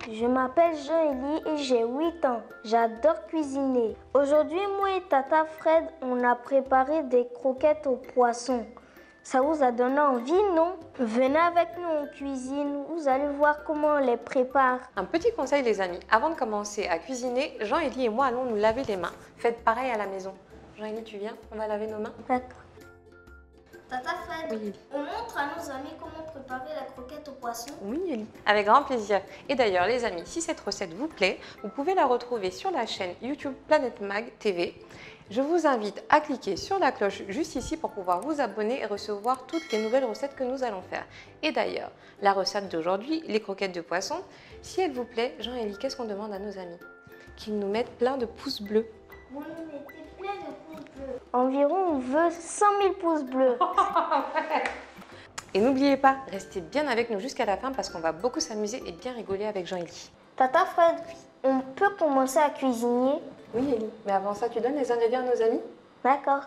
Je m'appelle Jean-Élie et j'ai 8 ans. J'adore cuisiner. Aujourd'hui, moi et Tata Fred, on a préparé des croquettes au poisson. Ça vous a donné envie, non? Venez avec nous en cuisine, vous allez voir comment on les prépare. Un petit conseil les amis, avant de commencer à cuisiner, Jean-Élie et moi allons nous laver les mains. Faites pareil à la maison. Jean-Élie, tu viens? On va laver nos mains. D'accord. Tata Fred, Oui. on montre à nos amis comment préparer la croquette au poisson. Oui, Élie. Avec grand plaisir. Et d'ailleurs, les amis, si cette recette vous plaît, vous pouvez la retrouver sur la chaîne YouTube Planète Mag TV. Je vous invite à cliquer sur la cloche juste ici pour pouvoir vous abonner et recevoir toutes les nouvelles recettes que nous allons faire. Et d'ailleurs, la recette d'aujourd'hui, les croquettes de poisson, si elle vous plaît, Jean-Élie, qu'est-ce qu'on demande à nos amis? Qu'ils nous mettent plein de pouces bleus. Vous nous mettez plein de pouces bleus. Environ, on veut 100 000 pouces bleus. Et n'oubliez pas, restez bien avec nous jusqu'à la fin parce qu'on va beaucoup s'amuser et bien rigoler avec Jean-Élie. Tata Fred, on peut commencer à cuisiner? Oui, Élie. Mais avant ça, tu donnes les ingrédients à nos amis? D'accord.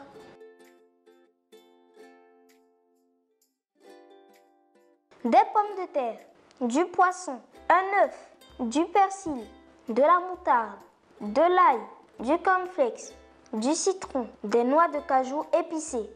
Des pommes de terre, du poisson, un œuf, du persil, de la moutarde, de l'ail, du cornflakes, du citron, des noix de cajou épicées.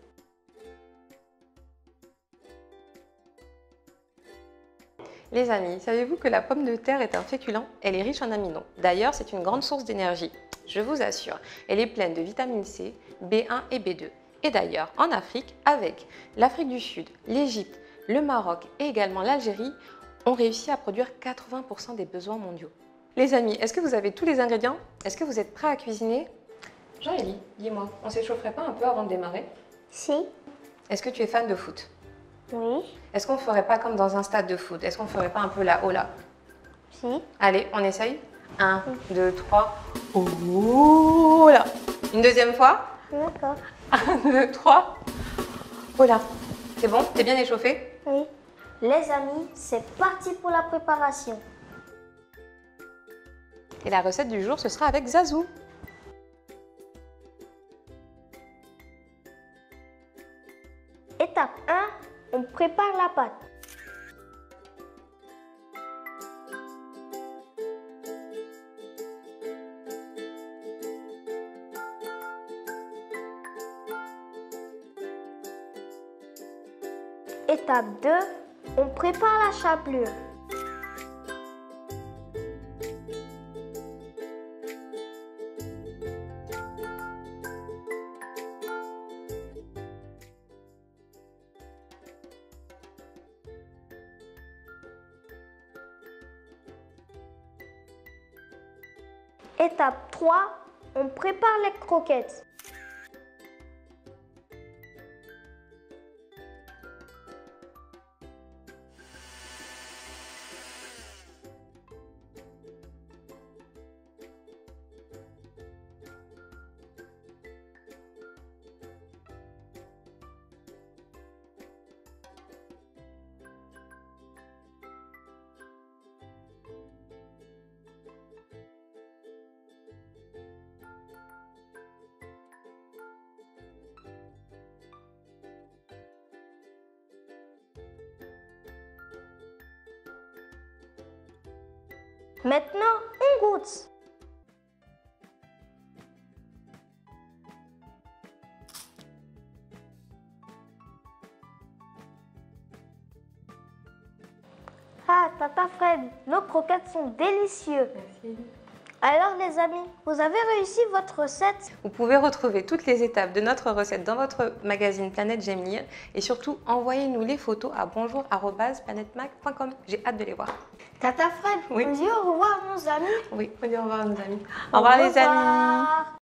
Les amis, savez-vous que la pomme de terre est un féculent? Elle est riche en amidon. D'ailleurs, c'est une grande source d'énergie. Je vous assure, elle est pleine de vitamine C, B1 et B2. Et d'ailleurs, en Afrique, avec l'Afrique du Sud, l'Égypte, le Maroc et également l'Algérie, on réussit à produire 80% des besoins mondiaux. Les amis, est-ce que vous avez tous les ingrédients? Est-ce que vous êtes prêts à cuisiner? Jean-Élie, dis-moi, on s'échaufferait pas un peu avant de démarrer? Si. Est-ce que tu es fan de foot? Oui. Est-ce qu'on ne ferait pas comme dans un stade de foot? Est-ce qu'on ne ferait pas un peu la hola? Si. Allez, on essaye? 1, 2, 3. Oh là! Une deuxième fois? D'accord. 1, 2, 3. Oh là! C'est bon? T'es bien échauffé? Oui. Les amis, c'est parti pour la préparation. Et la recette du jour, ce sera avec Zazou. Étape 1, on prépare la pâte. Étape 2, on prépare la chapelure. Étape 3, on prépare les croquettes. Maintenant, on goûte. Ah, Tata Fred, nos croquettes sont délicieuses. Merci. Alors les amis, vous avez réussi votre recette? Vous pouvez retrouver toutes les étapes de notre recette dans votre magazine Planète J'aime lire et surtout envoyez-nous les photos à bonjour@planetemag.com. J'ai hâte de les voir. Tata Fred, Oui. on dit au revoir nos amis. Oui, on dit au revoir à nos amis. Au revoir les amis.